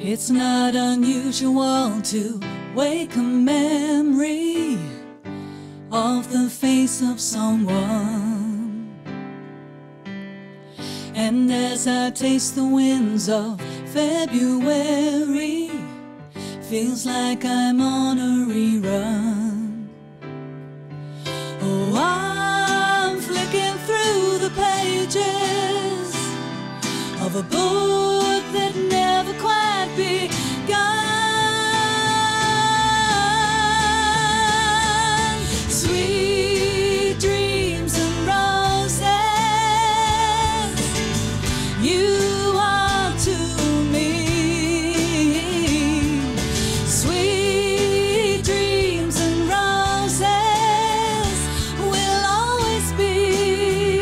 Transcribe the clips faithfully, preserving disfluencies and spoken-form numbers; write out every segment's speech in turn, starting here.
It's not unusual to wake a memory of the face of someone. And as I taste the winds of February, feels like I'm on a rerun. Oh, I'm flicking through the pages of a book that never quite begun. Sweet dreams and roses, you are to me. Sweet dreams and roses will always be.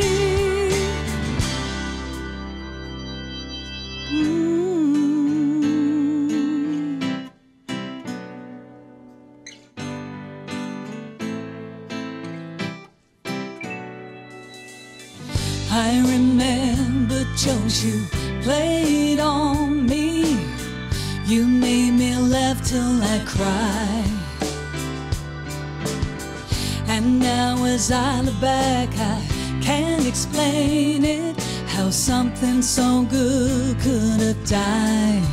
Mm. I remember jokes you played on me. You made me laugh till I cried. And now as I look back, I can't explain it, how something so good could have died.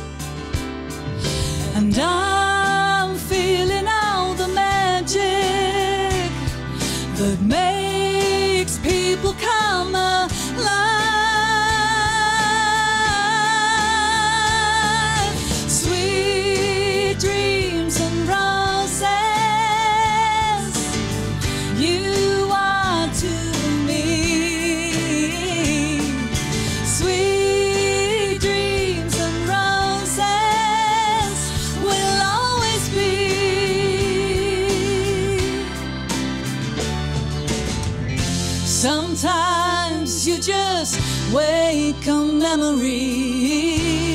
And I'm feeling all the magic that makes people come alive. Sweet dreams and roses, you are to me. Sweet dreams and roses will always be. Sometimes you just wake a memory.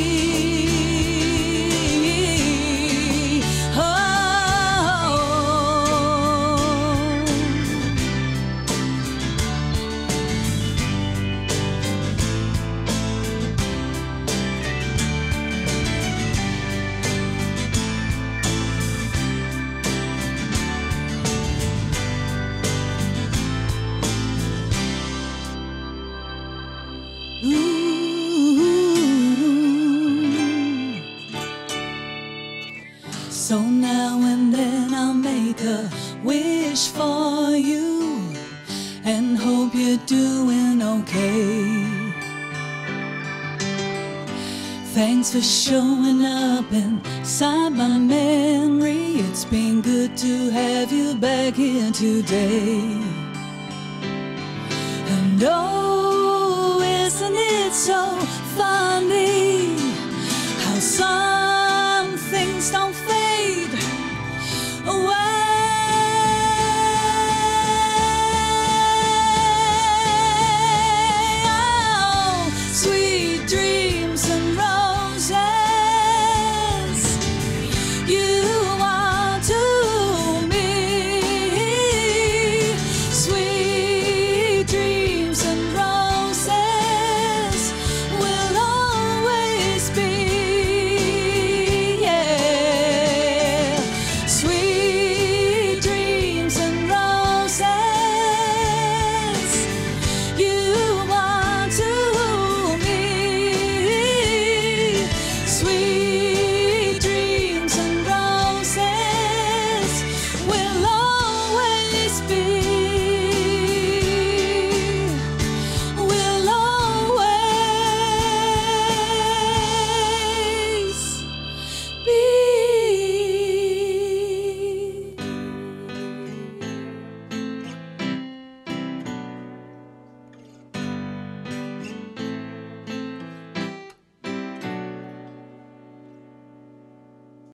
So now and then I'll make a wish for you and hope you're doing okay. Thanks for showing up inside my memory. It's been good to have you back here today. And oh,